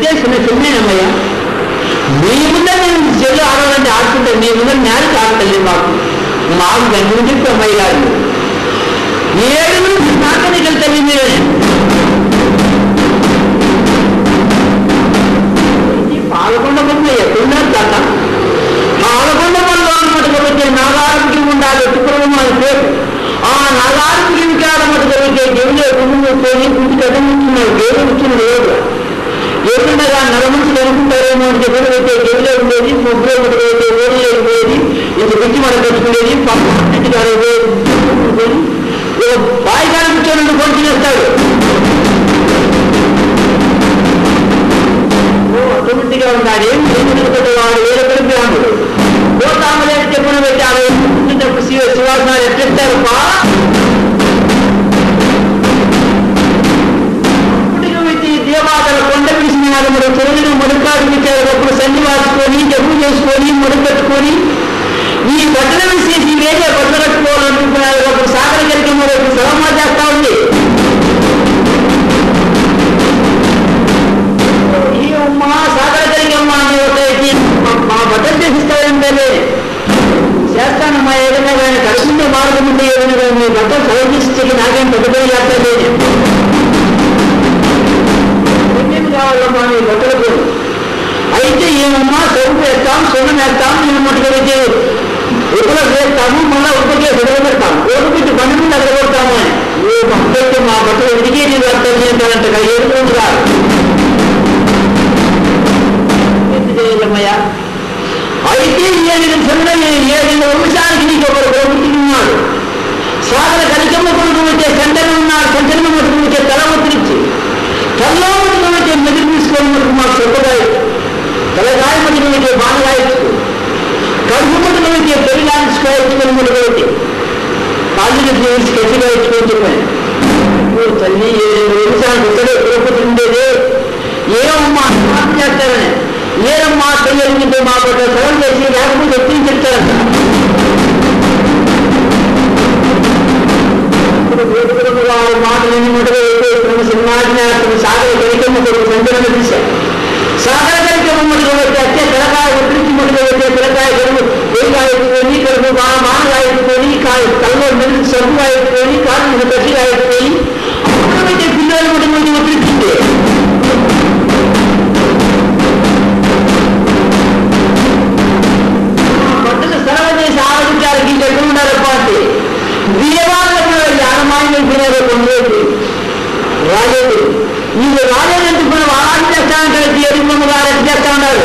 చిన్న చిన్నయ్యా మీ ముందర నేను చెల్లి ఆడాలంటే ఆడుతుంటాను, మీ ముందర నేలకు ఆడతలేదు మాకు గంటలు చెప్పి అమ్మాయి గారు 7 నుంచి నాకనే వెళ్తాను మీరే పాలకొండ మంది ఎక్కడున్నారు కాక పాలకొండ మంది మటుకపోతే నాగార్జుకి ఉండాలి ఎత్తుకోవడం అని పేరు. ఆ నాగార్జుకి కాడ మటుకపోతే దేవుడే కొని గుంటి కట్టుకుంటున్నారు, దేవుడు వచ్చిన లేదు ఏముండగా నలమంచులు అనుకుంటారేమో అని చెప్పినైతే దేవుడే ఉండేది, ముగ్గురే మటుకపోతే ఓడి ఉండేది, ఇంత గురించి మనం కట్టుకునేది పక్కటి గారు బాయి గారు కూర్చొని పొంచి చేస్తాడు. ఆటోమేటిక్గా ఉన్నాడు ఏం వాడు వేరే కలిపి రాముడు పోతామలే చెప్పిన పెట్టారు శివాసనాలు ఎట్లెత్తారు అప్పటికి వచ్చి దేవాతల కొండ పిలిచినారు, మరి చెరువులు ముడుకాడు ఇచ్చారు. అప్పుడు సన్ని వాచుకొని జబ్బు చేసుకొని ముడి పెట్టుకొని ఈ బట్టలు విసేసి వేరే బట్టలు కట్టుకోవాలనుకుంటున్నారు. అప్పుడు సాగర జరిగే మరి సలమా చేస్తా ఉంది. మా సాగర జరిగమ్మా మా బట్టలు చేసిస్తారంటే చేస్తానమ్మా, ఏదైనా కానీ కడుపుంటే మార్గముంటే ఏదైనా కానీ మీ బట్టలు చదివిస్తే నాకేం పెద్దపడి చేస్తాను పుణ్యం కావాలమ్మా మీ బట్టలకు. అయితే ఏమమ్మా సరుకు వేస్తాం, సొన్నం వేస్తాం, నేను మట్టుకైతే ఎప్పుడు వేస్తాము, మళ్ళీ ఉప్పకే విడుదల పెడతాము, ఓటుపెట్టి బండి మీద అడగబడతాము అని ఏ భక్తులతో మా బట్టలు ఎదిగే నేను అర్థం చేస్తానంట ఏడుకోండి కాదు చేయమ్మయ్యా. అయితే 7 నిమిషంలో 7 వంశానికి నీకు ఒకరు ప్రభుత్వం సాగర కలికమ్మ కొడుకు వచ్చే సంచలనం ఉన్నాడు, సంచలనం మటుకు వచ్చే తల ఒత్తిరించి తలలో మటుకు వచ్చే మెదురు తీసుకొని మటుకు మాకు చెప్పగాయ తలగాయ మటుకు వచ్చే బాణగాయచ్చు కడుపు మటుకు వచ్చే పెరిగాయించుకోవచ్చుకొని మటుకు వచ్చి కాళ్ళు చేసి గట్టిగా ఇచ్చుకొని చెప్పాను. తల్లి 7 నిమిషానికి ఇక్కడే ప్రభుత్వం ఉండేది ఏమమ్మా చేస్తారని ఏరమ్మా తెలియకుంటే మా పట్ల సరం చేసి లేకపోతే ఎత్తిని చెప్తారంట. వారు మాటలని ముట్టగా సినిమాటిని సాగర కలికమ్మ కొడుకు సంచలనం తీశారు. సాగర కలికమ్మ ముట్టుగా వచ్చి అత్తే పిల్లకాయ ఒత్తిడికి ముట్టుగా వచ్చే పిల్లకాయ కడుపు వేగాయ ఎత్తుకొని కడుపు మానగా ఎత్తుకొని కళ్ళలో మెరుగు సబ్బుగా ఎత్తుకొని కాళ్ళు గట్టిగా ఎత్తుకొని అప్పుడైతే పిల్లలు ముట్టి ముందు ఒత్తిడిచ్చింది. బట్టలు సరళ చేసి ఆలోచించారు వీళ్ళు ఎక్కడ ఉండాలి పార్టీ వీరవాళ్ళకు యానమాన్ని తినేది పొందేది రాలేదు. వీళ్ళు రాలేదంటే మనం ఆరాధన చేస్తానంటే ఎరుమమ్మ గారు ఎట్లా చేస్తా ఉన్నారు.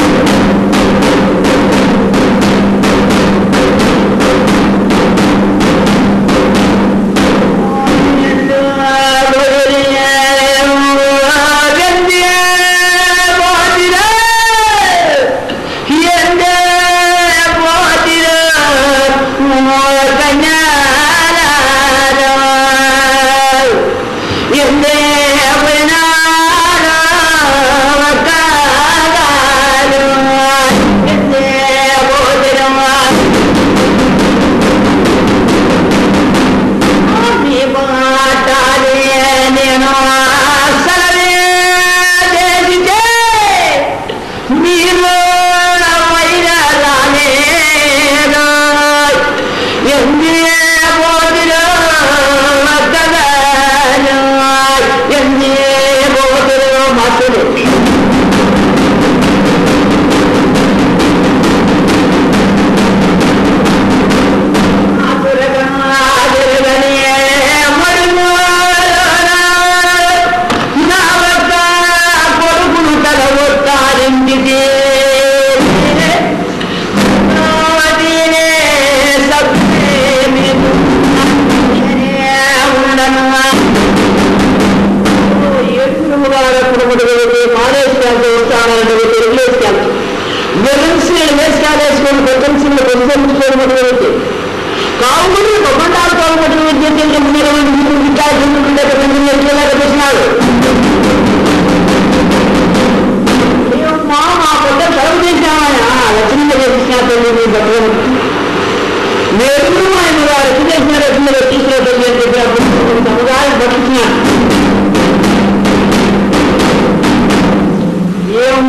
ఏం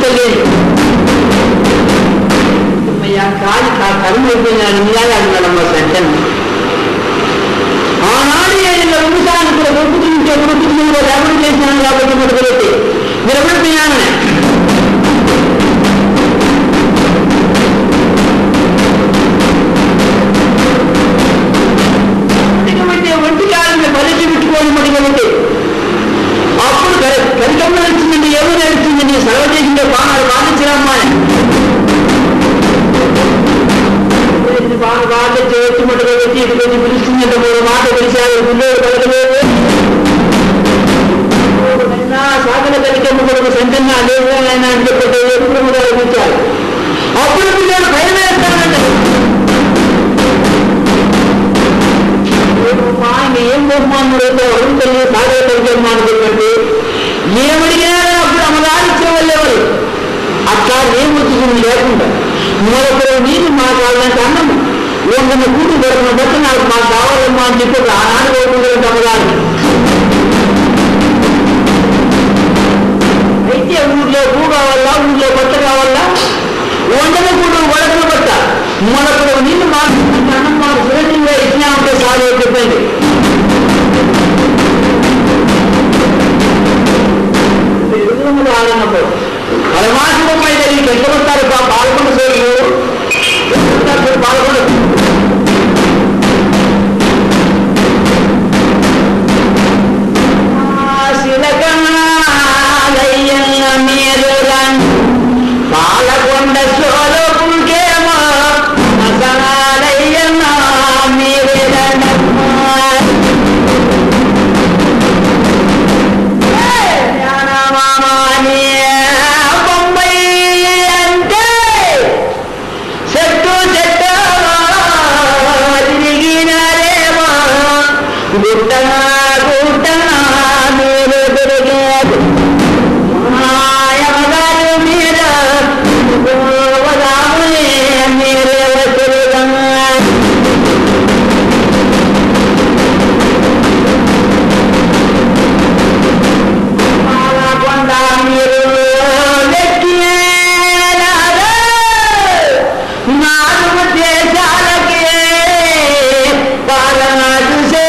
లేదు. కాలి కరువు అయిపోయినాడు నిజాగా సంచలనం. ఆనాడు ఏళ్ళ వంశాన్ని కూడా రొప్పుతుంటే రొప్పుతుందో ఎవరు చేసినాను కాబట్టి మొదలుపెట్టి మీరు ఎవరు పోయినాను ఒంటి కాలంలో పరిచి పెట్టుకోవడం మొదలుపెట్టి అప్పుడు కలికమ్మ నడిచిందండి, ఎవరు నడిచిందండి, సర్వ చేసిందే బాగా బాధించడమ్మా బాగా చేతి మొదలు పెట్టి ఇది కొంచెం పిలుస్తుందంటే మూడు మాట పిలిచారు. గుండెలు కలగలేదు సాగల కలికమ్మ కొడుకు సంచలన లేదు ఆయన అని చెప్పి ఎప్పుడు కూడా పిలిచారు. అప్పుడు పిల్లలు భయం వేస్తానంటే ఏం బహుమానులతో అడుగుతుంది సాగర కలికమ్మ అనుకున్నట్టు ఏమడిగినా అప్పుడు అమదారిచ్చే వాళ్ళేవారు. అట్లా ఏం వచ్చింది లేకుండా మరొకరు నీరు మాట్లాడాలంటే అన్నము వందన కూతురు దొరికిన బట్టి నాకు మాకు కావాలమ్మా అని చెప్పి ఆనాడు కోరుకుంటే అమ్మగారు. అయితే ఊళ్ళో భూ కావాలా, ఊళ్ళో బట్ట కావాలా, వందన కూతురు వడకలు బట్ట మరొకరు నీళ్ళు మాట్లాడుతుంటే అన్నం మాకు సురక్షంగా ఇచ్చినామంటే సాగు చెప్పండి. ఆడినప్పుడు పరమాత్మ దగ్గరికి ఎంత వస్తారు పాల్గొండ సోదరులు పాల్గొండ మీరు పాలకొండ సోదరుకేమో మసనాలయ్యన్న మీరే గుట్టనా గుట్టనా మీరు దొరికారు మాయమగారు మీద మీరే వచ్చుగా కొండ మీరు నాలుగు దేశాలకే పాలనా చూసే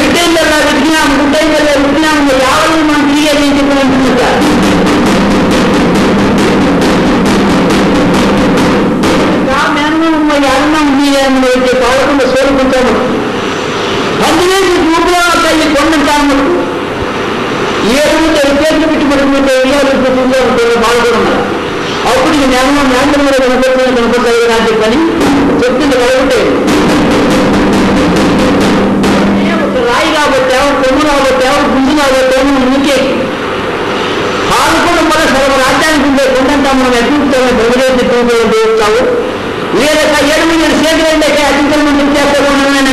పెట్టేందల్లా వెతికినాము, గుడ్డైందల్లా వెతికినాము, యావలు మనం తిరిగేది చెప్పినట్టున్నారు. మేనమ్మ వచ్చే కావకుండా సోలుకుంటాము. అందులోకి గ్రూపులో తల్లి కొండంటాము. ఏడు చేతులు పెట్టి పట్టుకుంటే బాగుపడున్నారు. అప్పుడు ఈ మేనమ్మ మీద కనపడతాయి అని చెప్పని చెప్తుంది కలుగుంటే ఒక రాయి కాబట్టావు, కొమ్ము కాబట్టావు, గుంజు కాబట్టావు, నీకే హాలు కూడా మళ్ళీ సర్వ రాజ్యానికి ఉండే కొండంటాము. మనం ఎదుగుతాము, బ్రహ్మదేవుడి చూపుతావు లేదా 7 మిలియన్ సేతులు అంటే అధికం మంది చేస్తారు.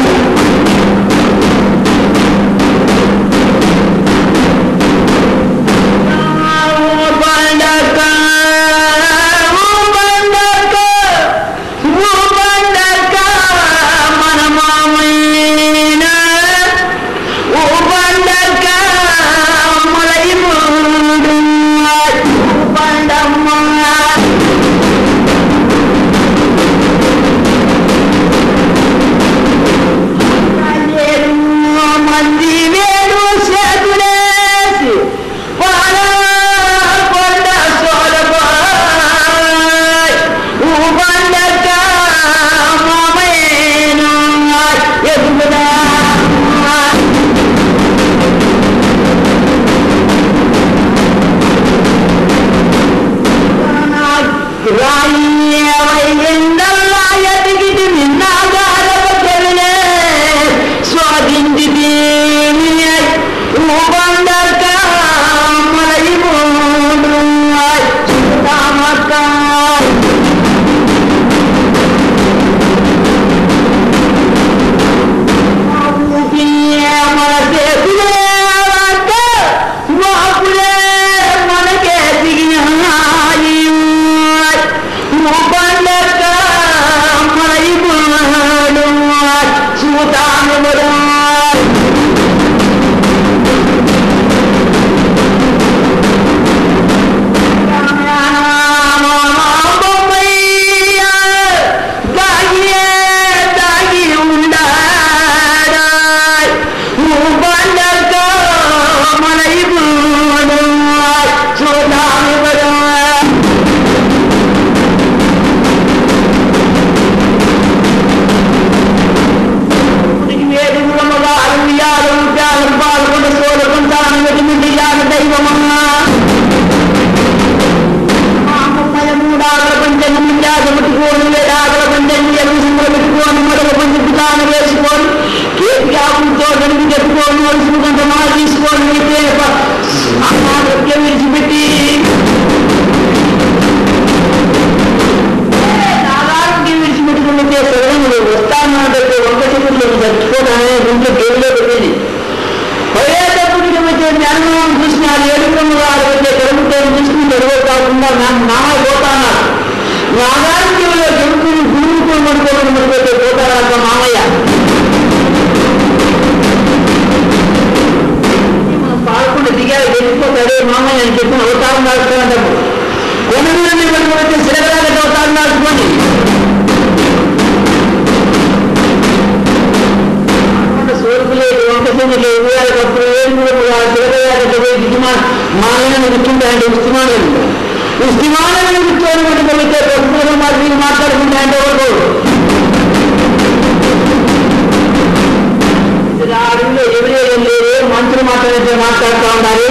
మంత్రులు మాట్లాడుతూ ఉన్నారు.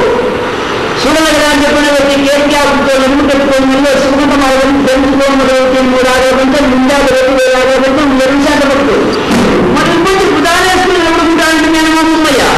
చూడలేదని చెప్పిన వ్యక్తి కేసీఆర్ పెట్టుకోవడం సుగంధ మార్గం తెలుసుకోవడం 3 ఆరోగ్యంతో ముందు 2 ఆరోగ్యంతో 2 శాతం పట్టుకోవచ్చు. మరి ఇంకొంచెం ఉదాహరణ ఎవరుకుంటానంటే నేను మమ్మయ్యా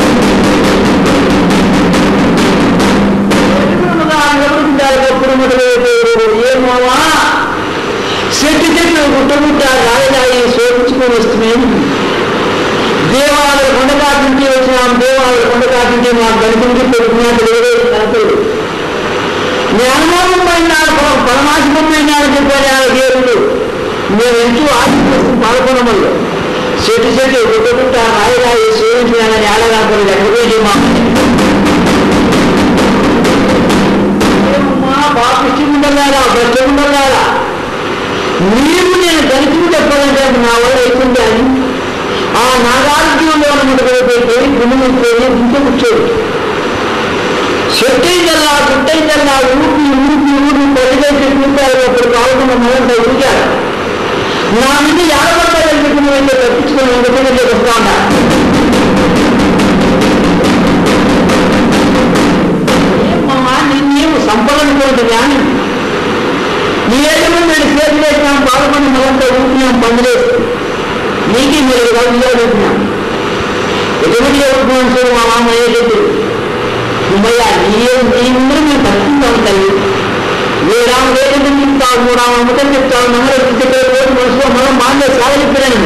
ఎవరుకుంటారు ఏమోవా చెట్టు గుట్టగుట్ట రాయదాయి శోధించుకొని వస్తున్నాయి. దేవాలయ కొండకాటి నుంచి వచ్చినాం, దేవాలయ కొండకాటి నుంచి మాకు గణితంకి పెట్టుకున్నట్టు కనుకోడు. జ్ఞానమోహం పోయినాడు, పరమాశిపం పోయినాడు చెప్పారు ఆ దేవుడు. మేము ఎంతో ఆశిస్తూ పాల్గొనమల్లో చెట్టు గుట్టగుట్ట రాయదాయి శోధించినాడని ఆడగాపోలేదు. ఎక్కడికి బాగా ఇష్టముండలారా బెష్టముండలారా నీవు నేను కలిసి చెప్పాలంటే నా వల్ల అవుతుంది అని ఆ నాగార్జునంలో ముట్టుకోపోయి గుండె ఇంట్లో కూర్చోడు. చెట్టైందల్లా గుట్టైందల్లా ఊపి పదివేసి కూర్చారు. అప్పుడు కావాల్సిన మొదట ఊగారు. నా మీద యాభై పెట్టుకుని తప్పించుకొని ఎందుకంటే వస్తా ఉన్నా. ఏమమ్మా నిన్నేమో సంపదనుకోండి కానీ నీ ఏదైనా నేను సేపు వేసినాం, బాధపడి మొదట ఊపినాం, పందులేసి నీకు మీరు గౌరవించినాం. ఎటువంటి ఎవరుకున్నాం చూడు మా మామ ఏదైతే ఉమ్మయ్యా నీ ముందు మేము తప్పిస్తాం తల్లి. ఏ రాము ఏదైతే చెప్తావు, మూడు రాము అమ్మకం చెప్తావు, నమ్మలు చెప్పే రోజు మనసులో మనం మానే సాగ చెప్పాను.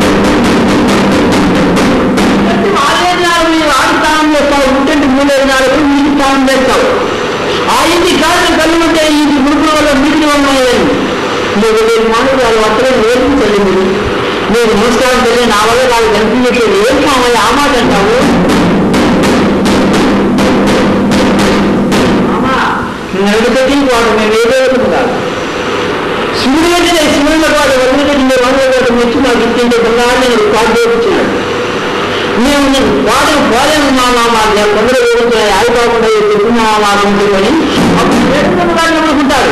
ప్రతి 4 నాలుగు మీరు 6 స్థానం చేస్తావు, ఉంటే 3 నాలుగు మీకు స్థానం చేస్తావు. ఆ ఇంటి కారణం కళ్ళు ఉంటే ఇంటి ముడుపుల వల్ల మిగిలి ఉన్నాయని మీరు మానవుడు వాళ్ళు అక్కడే నేర్పించండి. మీరు నమస్కారం తెలియ నా వల్ల నాకు కనిపించట్లేదు, ఏం మామయ్య ఆ మాట అంటావు? నడుకటి వాడు మేము ఏదేదో కాదు. శివుడు వెంటనే శివుడిలో వాడు వదిలిపెట్టి మీరు వదిలిపెట్టి వచ్చి మాకు ఇచ్చింటే బంగారు నేను కాదు చేయించినాడు. మేము వాడిని పోలేము మా కొందరు వేడుతున్నాయి ఆగిపోకుండా చెప్పుకున్నా మాకుంటుకొని అప్పుడు వేడుకున్న వాడిని అనుకుంటారు.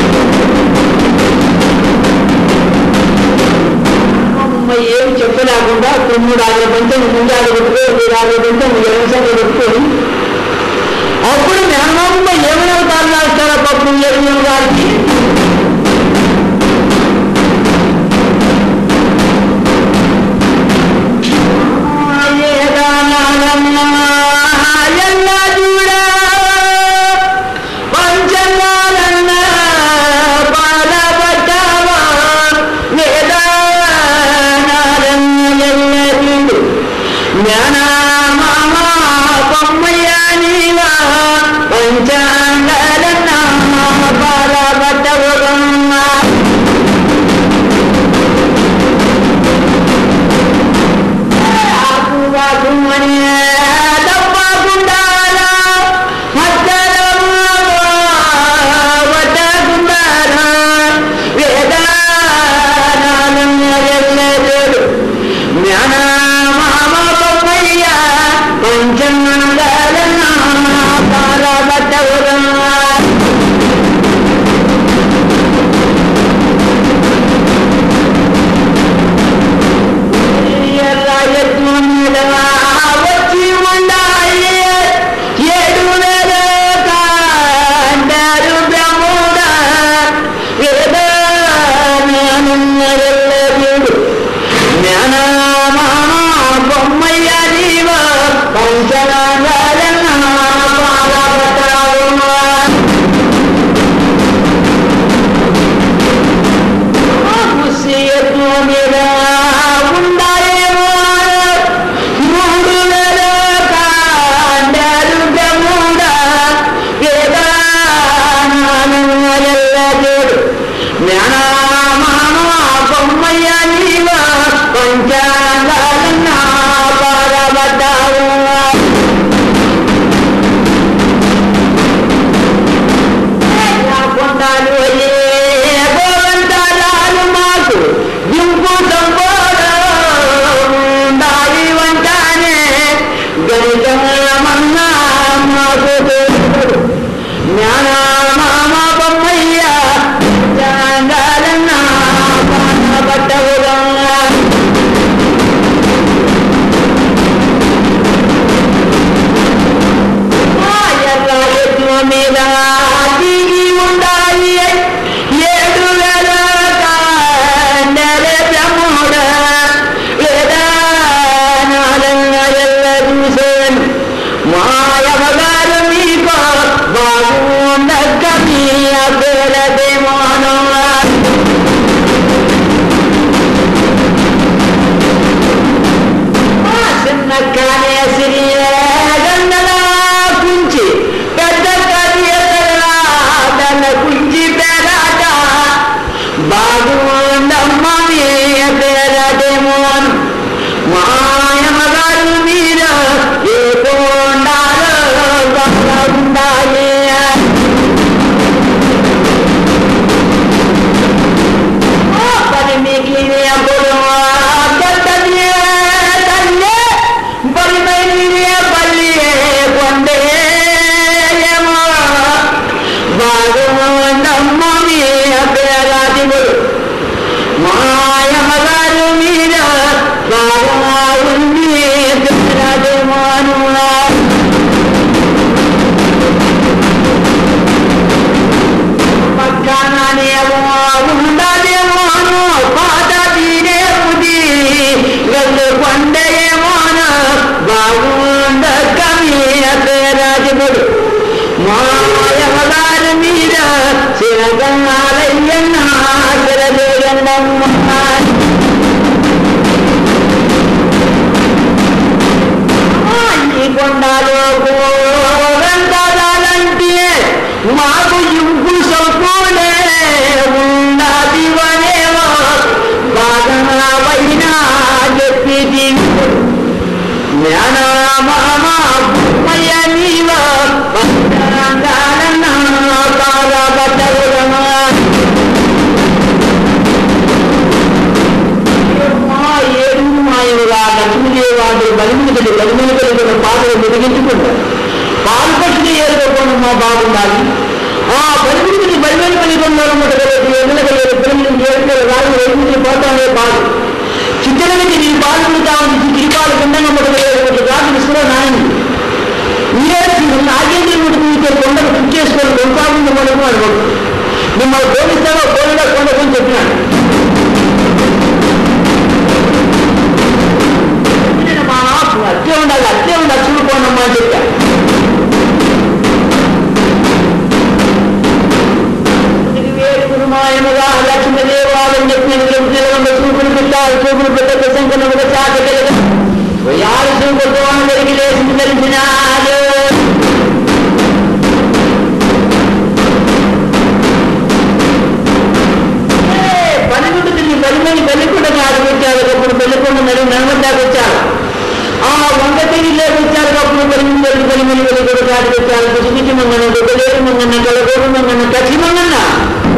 ఏమి చెప్పలేకుండా 9 ఆరు పంచం ముందు ఆరు పెట్టుకో 6 పంచం 20 సంఖ్య పెట్టుకొని అప్పుడు మేనమామ ఏమైనా కారణాలు పప్పు ఏమైనా గారికి గన్నాలయ్యన్నా శరదేయన్నమ్మ ఈ కొండలో గోరంటాలంటే మాకు ఇంపు సొప్పునే ఉన్నదివనేవో బాగా వైనా చెప్పి జ్ఞానమయ నీవ ఏడు మాయలుగా లక్ష్మీదేవాడు బలిమిని పాటలు మెరిగించుకుంటారు. పాలు పట్టిన ఏరుకోకుండా మా బాగుండాలి. ఆ బలిమిని బలిమని పలికొన్నారు ఎదురగలేదు పిల్లలు ఏడుకోరు రాదు వైద్యులు పోతానే బాధ చిత్రనికి నీ బాధ పుడతామని తిరిపాలు కిందంగా ముట్టగలేదు రాజు విశ్వ నాయని నాగేంద్రుడు మీతో కొండకు బుక్ చేసుకొని కొనసాగుంది మనకు అనుకో మిమ్మల్ని పోలిస్తావో పోలిగా కొండకొని చెప్పినాడు. మా అట్లే ఉండాలి చూడుకోండమ్మా అని చెప్పాను. గురుమాయముగా లక్ష్మీదేవాలని చెప్పిన చూపులు పెట్ట శంకరుడు చాటగలిగా యారు చూపుకోవడం జరిగి లేచి తెలిసినాడు. బలిమని బలికొండ ఆడికొచ్చారు. అప్పుడు బలికొండ నర్మదాకు వచ్చారు. ఆ వంద తీరిలోకి వచ్చారు. అప్పుడు బలిమని బలికొండ ఆడికొచ్చారు. కుసుమిచి మంగన్న గొప్పలేరు మంగన్న కలగోడు మంగన్న కచ్చి మంగన్న